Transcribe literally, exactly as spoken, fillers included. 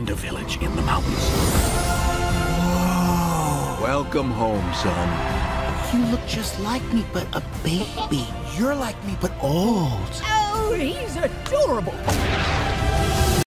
Panda village in the mountains. Whoa. Welcome home, son. You look just like me, but a baby. You're like me, but old. Oh, he's adorable.